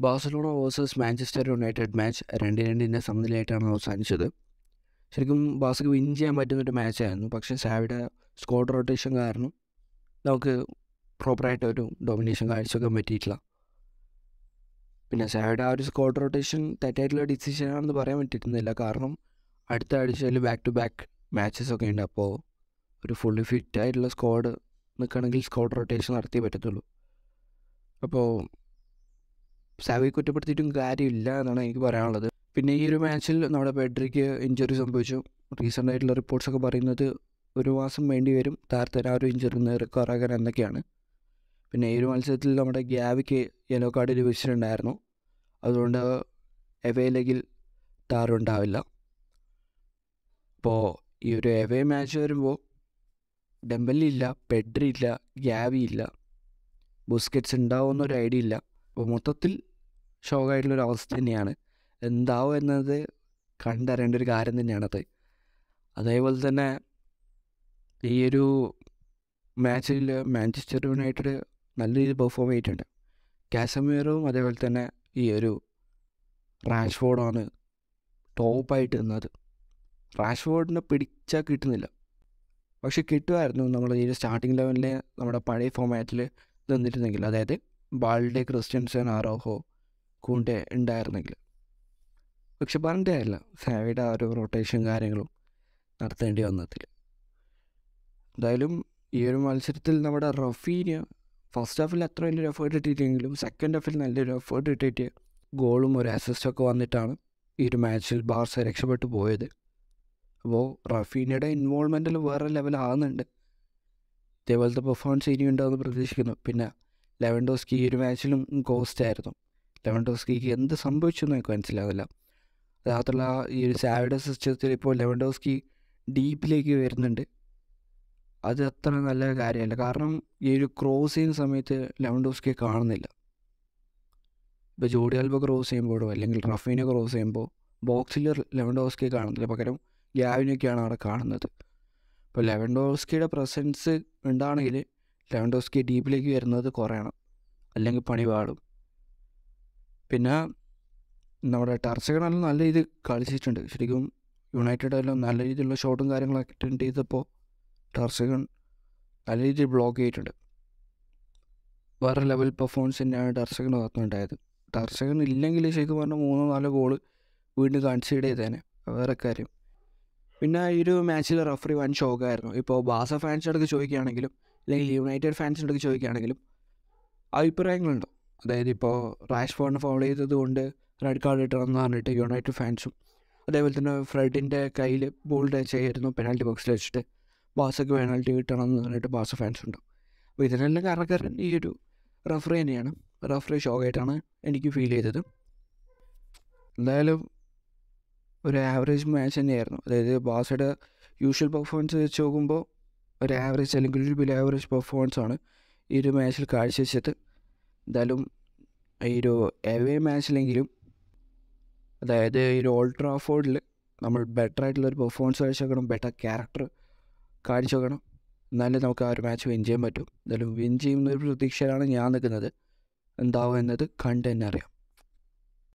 Barcelona versus Manchester United match 2-2 സമനിലയായിട്ടാണ് അവസാനിച്ചത്. ശരിക്കും ബാഴ്സയ്ക്ക് വിൻ ചെയ്യാൻ പറ്റുന്നൊരു മാച്ചായിരുന്നു. പക്ഷേ സാവിയുടെ സ്ക്വാഡ് റൊട്ടേഷൻ കാരണം നമുക്ക് പ്രോപ്പറായിട്ടൊരു ഡൊമിനേഷൻ കാഴ്ചവെക്കാൻ പറ്റിയിട്ടില്ല. പിന്നെ സാവിയുടെ ആ ഒരു സ്ക്വാഡ് റൊട്ടേഷൻ തെറ്റായിട്ടുള്ള ഡിസിഷനാണെന്ന് പറയാൻ പറ്റിയിരുന്നില്ല. കാരണം അടുത്ത ആഴ്ചയിൽ ബാക്ക് ടു ബാക്ക് മാച്ചസ് ഒക്കെ ഉണ്ട്. അപ്പോൾ ഒരു ഫുള്ളി ഫിറ്റായിട്ടുള്ള സ്ക്വാഡ് നിൽക്കുകയാണെങ്കിൽ സ്ക്വാഡ് റൊട്ടേഷൻ നടത്തിയേ പറ്റത്തുള്ളൂ. അപ്പോൾ സാവിയെ കുറ്റപ്പെടുത്തിയിട്ടും കാര്യമില്ല എന്നാണ് എനിക്ക് പറയാനുള്ളത്. പിന്നെ ഈ ഒരു മാച്ചിൽ നമ്മുടെ പെഡ്രിക്ക് ഇഞ്ചുറി സംഭവിച്ചു. റീസെൻ്റ് ആയിട്ടുള്ള റിപ്പോർട്ട്സൊക്കെ പറയുന്നത് 1 മാസം വേണ്ടി വരും താരത്തിന് ആ ഒരു ഇഞ്ചുറി നിന്ന് റിക്കവർ ആകാൻ എന്നൊക്കെയാണ്. പിന്നെ ഈ ഒരു മത്സരത്തിൽ നമ്മുടെ ഗ്യാവിക്ക് യെല്ലോ കാർഡ് ലഭിച്ചിട്ടുണ്ടായിരുന്നു. അതുകൊണ്ട് എവേ ലെഗിൽ താരമുണ്ടാവില്ല. അപ്പോൾ ഈ ഒരു എവേ മാച്ച് വരുമ്പോൾ ഡെമ്പലി ഇല്ല, പെഡ്രി ഇല്ല, ഗ്യാവി ഇല്ല, ബുസ്കറ്റ്സ് ഉണ്ടാവുമെന്നൊരു ഐഡിയ ഇല്ല. അപ്പോൾ മൊത്തത്തിൽ ഷോക്കായിട്ടുള്ളൊരു അവസ്ഥ തന്നെയാണ്. എന്താവും എന്നത് കണ്ടറിയേണ്ട ഒരു കാര്യം തന്നെയാണത്. അതേപോലെ തന്നെ ഈ ഒരു മാച്ചിൽ മാഞ്ചസ്റ്റർ യുണൈറ്റഡ് നല്ല രീതിയിൽ പെർഫോം ചെയ്തിട്ടുണ്ട്. കാസമീറും അതേപോലെ തന്നെ ഈ ഒരു റാഷ്ഫോർഡാണ് ടോപ്പായിട്ട് നിന്നത്. റാഷ്ഫോർഡിനെ പിടിച്ചാൽ കിട്ടുന്നില്ല, പക്ഷെ കിട്ടുമായിരുന്നു നമ്മൾ ഈ സ്റ്റാർട്ടിംഗ് ലെവലിൽ നമ്മുടെ പഴയ ഫോമാറ്റിൽ നിന്നിരുന്നെങ്കിൽ, അതായത് ബാൾഡെ, ക്രിസ്റ്റ്യൻസൻ, അറോഹോ, കൂണ്ടെ ഉണ്ടായിരുന്നെങ്കിൽ. പക്ഷെ പറഞ്ഞിട്ടില്ല സാവിയുടെ ആ ഒരു റൊട്ടേഷൻ കാര്യങ്ങളും നടത്തേണ്ടി വന്നതിൽ. എന്തായാലും ഈ ഒരു മത്സരത്തിൽ നമ്മുടെ റഫീന് ഫസ്റ്റ് ഹാഫിൽ അത്ര വലിയൊരു എഫേർട്ട് ഇട്ടിട്ടെങ്കിലും സെക്കൻഡ് ഹാഫിൽ നല്ലൊരു എഫേർട്ട് ഇട്ടിട്ട് ഗോളും ഒരു അസിസ്റ്റൊക്കെ വന്നിട്ടാണ് ഈ ഒരു മാച്ചിൽ ബാർസ രക്ഷപ്പെട്ടു പോയത്. അപ്പോൾ റഫീനയുടെ ഇൻവോൾവ്മെൻറ്റിൽ വേറെ ലെവലാകുന്നുണ്ട്. ഇതേപോലത്തെ പെർഫോമൻസ് ഇനിയുണ്ടാവുമെന്ന് പ്രതീക്ഷിക്കുന്നു. പിന്നെ ലെവൻഡോസ്കി ഈ ഒരു മാച്ചിലും ഗോസ്റ്റായിരുന്നു. ലെവൻഡോസ്കിക്ക് എന്ത് സംഭവിച്ചു എന്ന് എനിക്ക് മനസ്സിലാവില്ല. മാത്രമല്ല ഈ ഒരു സാവിയുടെ സിസ്റ്റത്തിൽ ഇപ്പോൾ ലെവൻഡോസ്കി ഡീപ്പിലേക്ക് വരുന്നുണ്ട്. അത് അത്ര നല്ല കാര്യമല്ല. കാരണം ഈ ഒരു ക്രോസ് ചെയ്യുന്ന സമയത്ത് ലെവൻഡോസ്കിയെ കാണുന്നില്ല. ഇപ്പോൾ ജോർഡി ആൽബ ക്രോസ് ചെയ്യുമ്പോഴോ അല്ലെങ്കിൽ റഫീനെ ക്രോസ് ചെയ്യുമ്പോൾ ബോക്സിൽ ലെവൻഡോസ്കിയെ കാണുന്നില്ല, പകരം ഗ്യാവിനൊക്കെയാണ് അവിടെ കാണുന്നത്. ഇപ്പോൾ ലെവൻഡോസ്കിയുടെ പ്രസൻസ് ഉണ്ടാണെങ്കിൽ ലെവൻഡോസ്കി ഡീപ്പിലേക്ക് വരുന്നത് കുറയണം, അല്ലെങ്കിൽ പണി പാടും. പിന്നെ നമ്മുടെ ടർസഗണെല്ലാം നല്ല രീതിയിൽ കളിച്ചിട്ടുണ്ട്. ശരിക്കും യുണൈറ്റഡ് എല്ലാം നല്ല രീതിയിലുള്ള ഷോട്ടും കാര്യങ്ങളൊക്കെ അറ്റൻഡ് ചെയ്തപ്പോൾ ടർസഗൺ നല്ല രീതിയിൽ ബ്ലോക്ക് ചെയ്തിട്ടുണ്ട്. വേറെ ലെവൽ പെർഫോമൻസ് തന്നെയാണ് ടർസഗൺ ഭാഗത്തുനിന്നുണ്ടായത്. ടർസഗൺ ഇല്ലെങ്കിൽ ശരിക്കും പറഞ്ഞാൽ 3-4 ഗോള് വീണ്ടും കൺസീഡ് ചെയ്തേനെ, വേറെ കാര്യം. പിന്നെ ഈ ഒരു മാച്ചിൽ റഫറി വൻ ഷോക്കായിരുന്നു. ഇപ്പോൾ ബാസ ഫാൻസിൻ്റെ അടുത്ത് ചോദിക്കുകയാണെങ്കിലും അല്ലെങ്കിൽ യുണൈറ്റഡ് ഫാൻസിൻ്റെ അടുത്ത് ചോദിക്കുകയാണെങ്കിലും അഭിപ്രായങ്ങളുണ്ടോ? അതായത് ഇപ്പോൾ റാഷ്ഫോർഡിനെ ഫൗൾ ചെയ്തത് കൊണ്ട് റെഡ് കാർഡ് കിട്ടണമെന്ന് പറഞ്ഞിട്ട് യുണൈറ്റഡ് ഫാൻസും, അതേപോലെ തന്നെ ഫ്രെഡിൻ്റെ കയ്യിൽ ബോൾ ടച്ച് ആയിരുന്നു പെനാൽറ്റി ബോക്സിൽ വെച്ചിട്ട് ബാസയ്ക്ക് പെനാൽറ്റി കിട്ടണമെന്ന് പറഞ്ഞിട്ട് ബാസ ഫാൻസ് ഉണ്ട്. അപ്പോൾ ഇതിനെല്ലാം കാരണക്കാരൻ ഈ ഒരു റഫറി തന്നെയാണ്. റഫറി ഷോക്കായിട്ടാണ് എനിക്ക് ഫീൽ ചെയ്തത്. എന്തായാലും ഒരു ആവറേജ് മാച്ച് തന്നെയായിരുന്നു. അതായത് ബാസയുടെ യൂഷ്വൽ പെർഫോമൻസ് വെച്ച് നോക്കുമ്പോൾ ഒരു ആവറേജ് അല്ലെങ്കിൽ ഒരു ബിലോ ആവറേജ് പെർഫോമൻസാണ് ഈ ഒരു മാച്ചിൽ കാഴ്ചവെച്ചത്. എന്തായാലും ഈ ഒരു എവേ മാച്ചിലെങ്കിലും, അതായത് ഈ ഒരു ഓൾഡ് ട്രാഫോർഡിൽ നമ്മൾ ബെറ്റർ ആയിട്ടുള്ളൊരു പെർഫോമൻസ് കാഴ്ചവെക്കണം, ബെറ്റർ ക്യാരക്ടർ കാഴ്ചവെക്കണം. എന്നാലേ നമുക്ക് ആ ഒരു മാച്ച് വിൻ ചെയ്യാൻ പറ്റും. എന്തായാലും വിൻ ചെയ്യുന്നൊരു പ്രതീക്ഷയിലാണ് ഞാൻ നിൽക്കുന്നത്. എന്താവും എന്നത് കണ്ട് തന്നെ അറിയാം.